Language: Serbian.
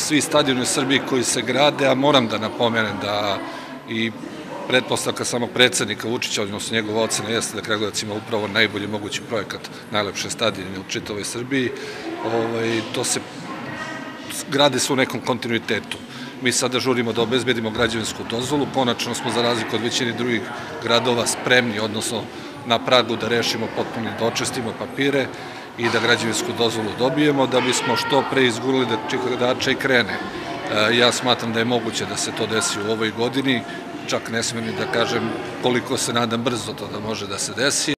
svi stadioni u Srbiji koji se grade, a moram da napomenem da i pretpostavka samog predsednika Vučića, odnosno njegova ocena jeste da Kragujevac ima upravo najbolji mogući projekat, najlepše stadione u čitavoj Srbiji, to se grade su u nekom kontinuitetu. Mi sada žurimo da obezbedimo građevinsku dozvolu, konačno smo za razliku od većine drugih gradova spremni, odnosno na pragu da rešimo potpuno, da očistimo papire i da građevinsku dozvolu dobijemo, da bismo što pre izgurali da čekodača i krene. Ja smatram da je moguće da se to desi u ovoj godini, čak ne smem ni da kažem koliko se nadam brzo to da može da se desi.